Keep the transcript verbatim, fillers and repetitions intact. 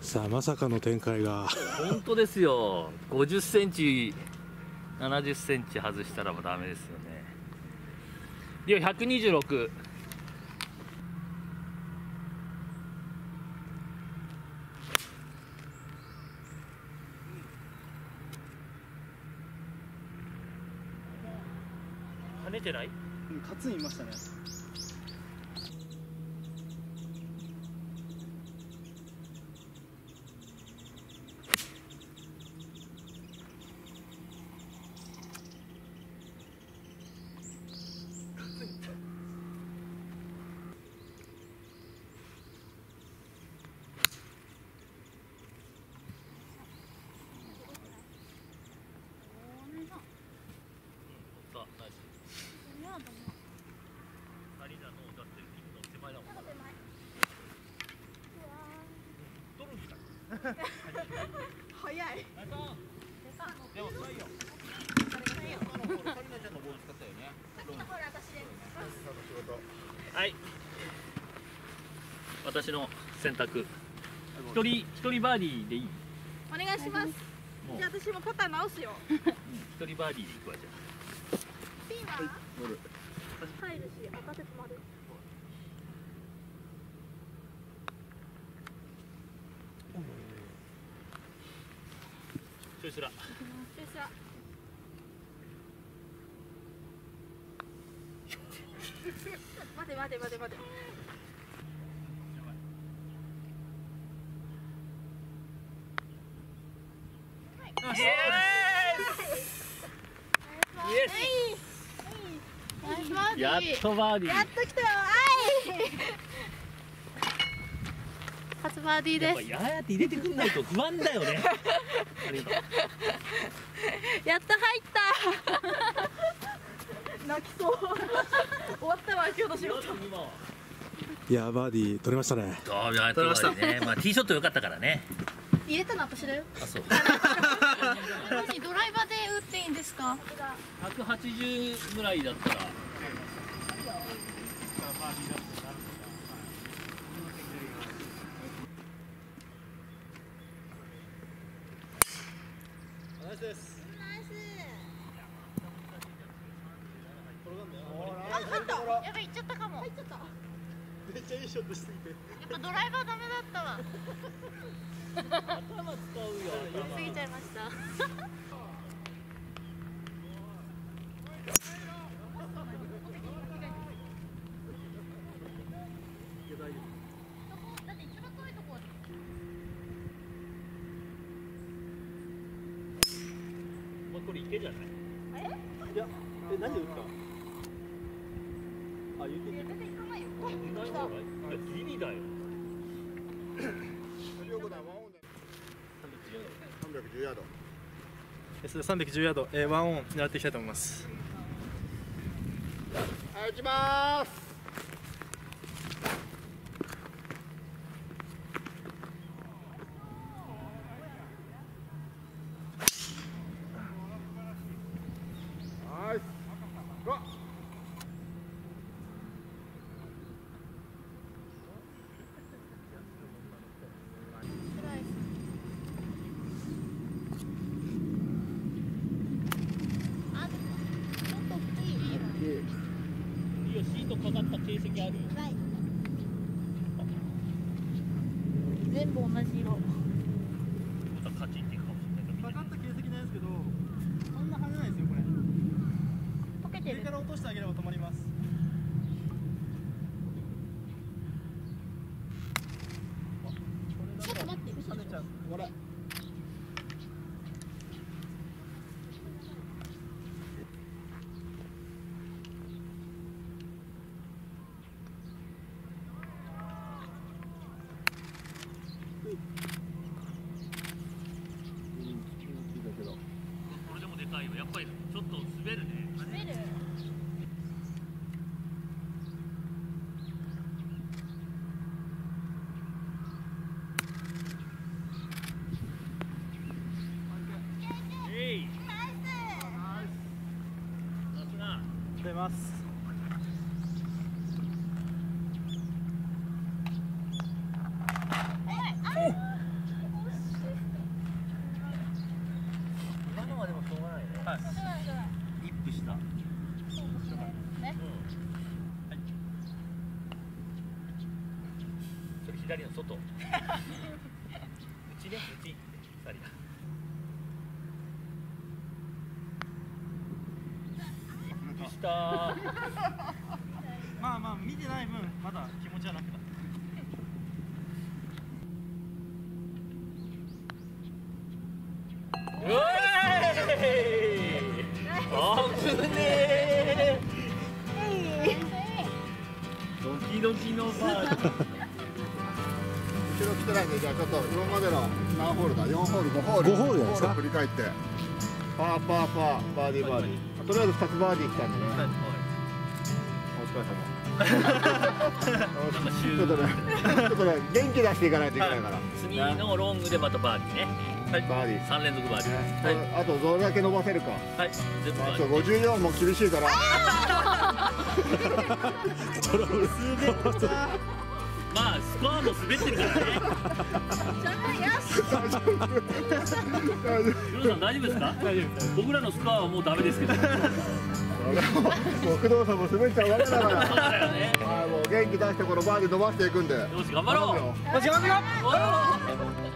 さあまさかの展開が。 本当ですよ。ごじゅっセンチななじゅっセンチ外したらもうダメですよね。ではひゃくにじゅうろく。跳ねてない？ うん、カツンいましたね。 早い。 でも遅いよ。はい。私の選択。一人一人バーディーでいい？ お願いします。じゃあ私もパター直すよ。 一人バーディーでいくわじゃあ。 ピンは？入るし、赤手止まる。 ちょいすら。 ちょいすら。待て待て待て待て。 イエーイ。やっとバーディー。 やっと来たよ。初バーディーです。 やーって入れてくんないと不安だよね。 やっと入った。泣きそう。終わったわ今日の仕事。 いやバーディー取れましたね。 取れましたね。まあティーショット良かったからね。 入れたの私だよ。 あ、そう。 ドライバーで打っていいんですか？ ひゃくはちじゅうぐらいだったら。 ナイスです。 ナイス。 あ、入った。 やばい、行っちゃったかも。入っちゃった。 めっちゃいいショットしすぎて。 やっぱドライバーダメだったわ。 頭使うよ。 やりすぎちゃいました。だって一番遠いとこ。 まあこれ池じゃない？ え？ いや、え、何で打った？あ、言って全然行かないよ。 いやギリだよ。 さんびゃくじゅうヤード。それさんびゃくじゅうヤード、えー、ワンオン狙っていきたいと思います。はい、行きます。ナイス。ゴー。 いいよ、シートかかった形跡ある。 ない。全部同じ色。 またカチンっていくかもしれないけど。 かかった形跡ないですけど、そんな跳ねないですよこれ。 溶けてる。 上から落としてあげれば止まります。 ちょっと待って、嘘でしょ。 跳ねちゃう。ほら。 これでもでかいよ。やっぱりちょっと滑るね。 滑る。 えい。 ナイス。 さすが。 出ます。 左の外。うちね、うち。二人だ。したー。 まあまあ見てない分まだ気持ちはなくなった。 うわーい。危ねえ。ドキドキのバー。 後ろ来てないんで、じゃあちょっと今までの何ホールだ、よんホール、ごホール、 ごホールじゃないですか振り返って、パーパーパー、バーディーバーディー、とりあえずふたつバーディー来たんでね、お疲れ様。ちょっとね、ちょっとね、元気出していかないといけないから、 次のロングでまたバーディーね。 バーディー、 三連続バーディー。 はい、あとどれだけ伸ばせるか、 はい、全部バあとーディー。 ごじゅうよんも厳しいから、 まあスコアも滑ってるからね。 大丈夫、大丈夫。 ヒロさん大丈夫ですか？大丈夫です。僕らのスコアはもうダメですけど。 もう工藤さんも滑っちゃうわけだから、 そうだよね。 はい、もう元気出してこのバーディー伸ばしていくんで。 よし頑張ろう。 よし頑張るよ。 おー